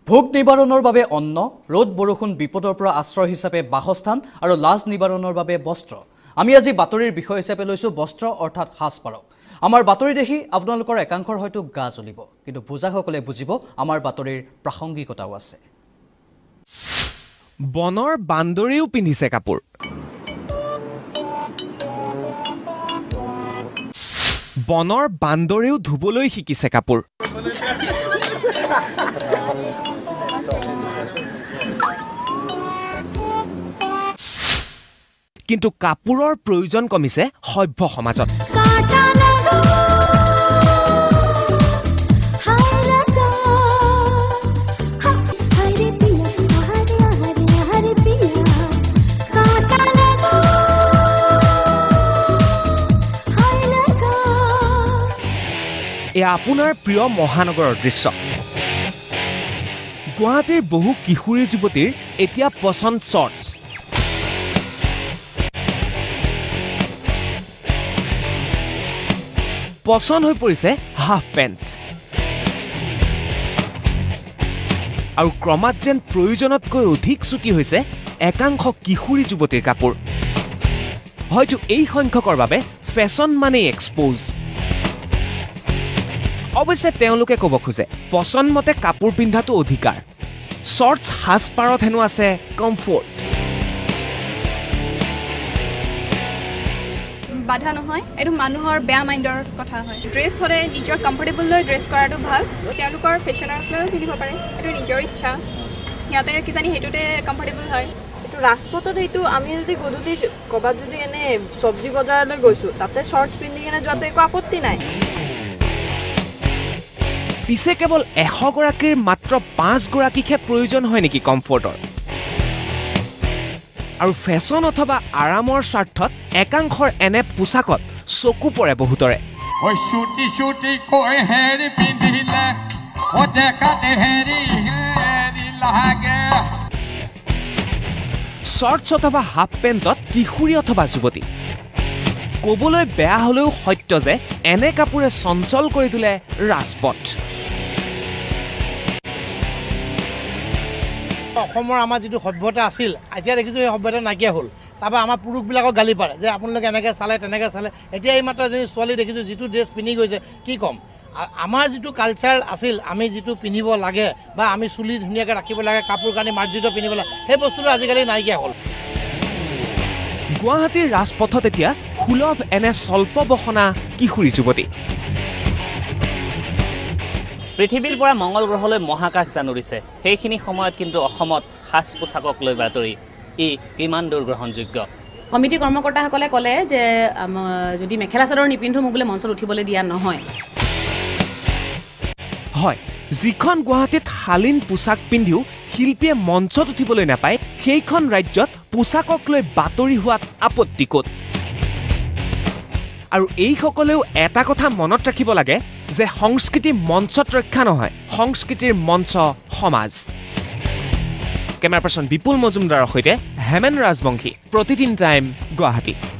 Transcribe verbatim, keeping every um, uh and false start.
ভোগ নিবাৰণৰ বাবে অন্ন, ৰ'দ বৰষুণ বিপদৰ পৰা আশ্ৰয় হিচাপে বাসস্থান আৰু লাজ নিবাৰণৰ বাবে বস্ত্ৰ। আমি আজি বাতৰিৰ বিষয় হিচাপে লৈছো বস্ত্ৰ অৰ্থাৎ সাজপাৰক। আমাৰ বাতৰি দেখি আপোনালোকৰ একাংশৰ হয়তো গা জ্বলিব, কিন্তু বুজাসকলে বুজিব আমাৰ বাতৰিৰ প্ৰাসংগিকতাও আছে। বনৰ বান্দৰেও পিন্ধিছে কাপোৰ। বনৰ বান্দৰেও ধুবলৈ শিকিছে কাপোৰ। কিন্তু কাপোৰৰ প্ৰয়োজন কমিছে সভ্য সমাজত। এয়া আপোনাৰ প্ৰিয় মহানগৰৰ দৃশ্য। গুৱাহাটীৰ বহু কিশোৰী যুৱতীৰ এতিয়া পচন্দ শৰ্টছ। পচন্দ হৈ পৰিছে হাফ পেণ্ট। আৰু ক্ৰমাৎ যেন প্ৰয়োজনতকৈ অধিক ছুটি হৈছে একাংশ কিশোৰী যুৱতীৰ কাপোৰ। হয়তো এই সংখ্যকৰ বাবে ফেশ্বন মানেই এক্সপ'জ। অৱশ্যে তেওঁলোকে ক'ব খোজে পচন্দ মতে কাপোৰ পিন্ধাটো অধিকাৰ। শৰ্টছ সাজপাৰত হেনো আছে কমফৰ্ট। বাধা নহয়, এইটো মানুহৰ বেয়া মাইণ্ডৰ কথা হয়। ড্ৰেছ হ'লে নিজৰ কমফৰ্টেবল লৈ ড্ৰেছ কৰাটো ভাল। তেওঁলোকৰ ফেশ্বনৰ লৈও পিন্ধিব পাৰে, এইটো নিজৰ ইচ্ছা। সিহঁতে কিজানি সেইটোতে কমফৰ্টেবল হয়। এইটো ৰাজপথত এইটো আমি যদি গধূলি ক'ৰবাত যদি এনে চব্জি বজাৰলৈ গৈছোঁ, তাতে শৰ্টছ পিন্ধি কিনে যোৱাটো একো আপত্তি নাই। পিছে কেৱল এশগৰাকীৰ মাত্ৰ পাঁচগৰাকীকহে প্ৰয়োজন হয় নেকি কমফৰ্টৰ? আৰু ফেশ্বন অথবা আৰামৰ স্বাৰ্থত একাংশৰ এনে পোছাকত চকু পৰে বহুতৰে। শৰ্টছ অথবা হাফ পেণ্টত কিশোৰী অথবা যুৱতী। ক'বলৈ বেয়া হ'লেও সত্য যে এনে কাপোৰে চঞ্চল কৰি তোলে ৰাজপথ। অসমৰ আমাৰ যিটো সভ্যতা আছিল, এতিয়া দেখিছোঁ সেই সভ্যতা নাইকিয়া হ'ল। তাৰপৰা আমাৰ পুৰুষবিলাকক গালি পাৰে যে আপোনালোকে এনেকৈ চালে তেনেকৈ চালে। এতিয়া এই মাত্ৰ এজনী ছোৱালী দেখিছোঁ যিটো ড্ৰেছ পিন্ধি গৈছে, কি ক'ম। আমাৰ যিটো কালচাৰ আছিল, আমি যিটো পিন্ধিব লাগে বা আমি চুলি ধুনীয়াকৈ ৰাখিব লাগে, কাপোৰ কানি মাৰ্জিত পিন্ধিব লাগে, সেই বস্তুটো আজিকালি নাইকিয়া হ'ল। গুৱাহাটীৰ ৰাজপথত এতিয়া সুলভ এনে স্বল্প বসনা কিশোৰী যুৱতী। পৃথিৱীৰ পৰা মংগল গ্ৰহলৈ মহাকাশ যান উৰিছে, সেইখিনি সময়ত কিন্তু অসমত সাজ পোছাকক লৈ বাতৰি ই কিমান দূৰ গ্ৰহণযোগ্য? কমিটি কৰ্মকৰ্তাসকলে ক'লে যে যদি মেখেলা চাদৰ নিপিন্ধো মোক বোলে মঞ্চত উঠিবলৈ দিয়া নহয়। হয়, যিখন গুৱাহাটীত শালীন পোছাক পিন্ধিও শিল্পীয়ে মঞ্চত উঠিবলৈ নাপায়, সেইখন ৰাজ্যত পোছাকক লৈ বাতৰি হোৱাত আপত্তি ক'ত? আৰু এইসকলেও এটা কথা মনত ৰাখিব লাগে যে সংস্কৃতি মঞ্চত ৰক্ষা নহয়, সংস্কৃতিৰ মঞ্চ সমাজ। কেমেৰা পাৰ্চন বিপুল মজুমদাৰৰ সৈতে হেমেন ৰাজবংশী, প্ৰতিদিন টাইম, গুৱাহাটী।